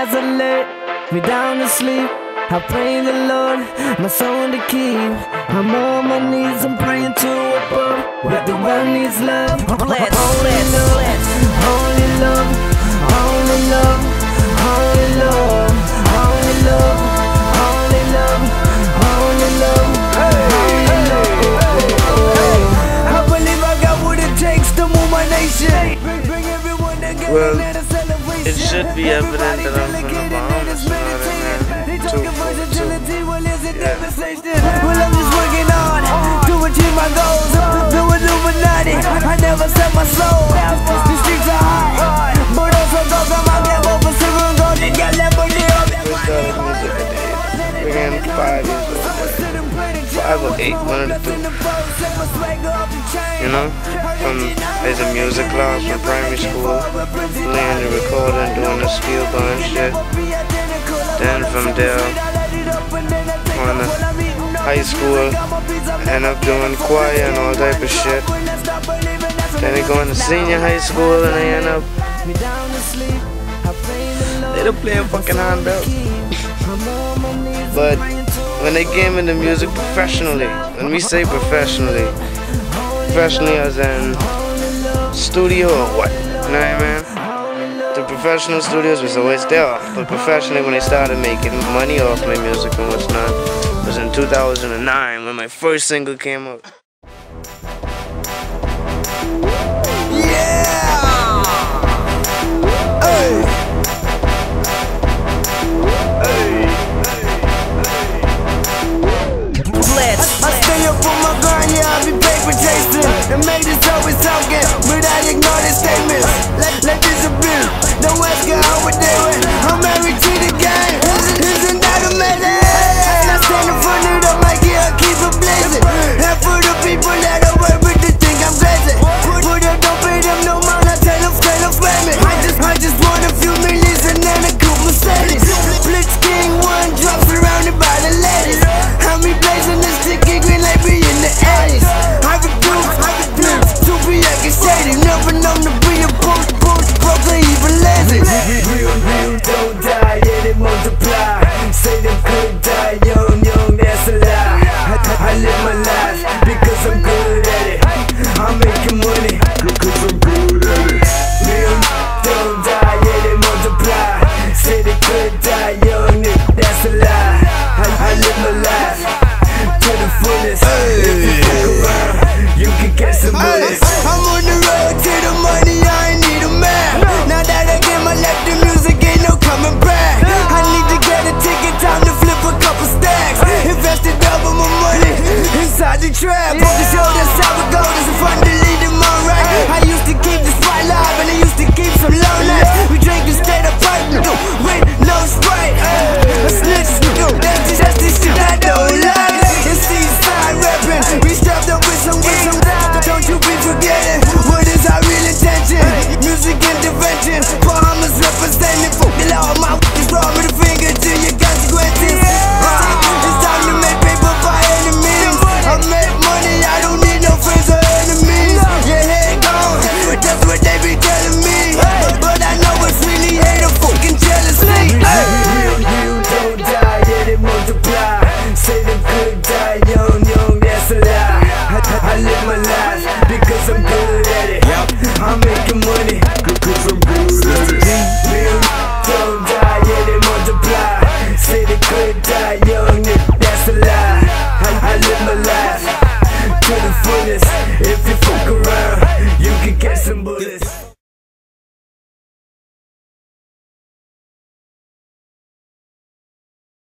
eyes alert, me down to sleep. I pray the Lord, my soul to keep. I'm on my knees, I'm praying to above, but the world needs love. Only love, only love, only love, only love, only love, only love, only love, only love. I believe I got what it takes to move my nation. Bring everyone together. Well, it should be evident that I'm from the Bahamas, Well, I'm just working on to achieve my goals. The Illuminati, I never sell my soul. The streets are high, but also those I'm out there over silver and gold. And get level Began 5 years old, 5 or 8, one of the two. You know, there's a music class from primary school, playing the recorder and doing the skill bar and shit. Then from there, on to high school, end up doing choir and all type of shit. Then I go into senior high school and I end up they don't play a fucking handbell. But when they came into music professionally, when we say professionally as in studio or what, you know what I mean? The professional studios was always there, but professionally when I started making money off my music and what's not, was in 2009 when my first single came out. I stay up on my grind, yeah, I be paper chasing. The haters always talking, but I ignore their statements. Let disappear, don't ask her how we're doing. I'm married to the game, isn't that amazing? I stand in front of the mic, yeah, I keep it blazing. And for the people that are worried to think I'm crazy, put it, don't pay them no mind, I tell them spam it. I just want a few millions and then a coupe Mercedes. Blitz King, one drop surrounded by the ladies. How me blazing this sticky green like me in the 80s. I refuse to be shady. Never known to be a post, broken, even lazy. Real don't die, yeah, they multiply. Say they could die young, that's a lie. I live my life because I'm good at it. I'm making money because I'm good at it. Real don't die, yeah, they multiply. Say they could die young, that's a lie. I live my life to the fullest. If you fuck around, you can get some bullets. I'm on the road to the money, I ain't need a man. Now that I get my left, the music ain't no coming back. I need to get a ticket, time to flip a couple stacks. Invested double my money inside the trap. On the show, that's how it goes, it's fun to lead them on right. I used to keep the spot live and I used to keep some low nights. We drinking straight up with no Sprite. A snitch, that's the shit I don't like. It's Eastside rapping, we strapped up with some wings. Don't you be forgetting, what is our real intention? Music intervention, Bahamas representing. Fuck the law, my is raw with a finger to your consequences. It's time to make paper by any means. I make money, I don't need no friends or enemies. Your head gone, that's what they be telling me. But I know it's really hate or fucking jealousy. You don't die, yeah, they multiply. Say they could die young, that's a lie. I live my life because I'm good at it. I'm making money because I'm good at it. Real don't die, yeah, they multiply. Say they could die young, that's a lie. I live my life to the fullest. If you fuck around, you can get some bullets.